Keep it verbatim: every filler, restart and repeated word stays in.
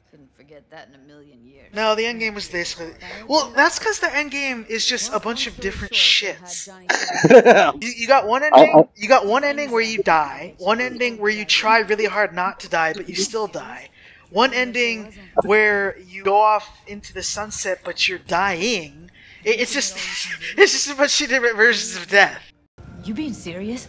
Couldn't forget that in a million years. No, the endgame was this. Well, that's because the endgame is just a bunch of different shits. You, you got one ending. I, I, You got one ending where you die. One ending where you try really hard not to die, but you still die. One ending where you go off into the sunset, but you're dying. It, it's just, it's just a bunch of different versions of death. You being serious?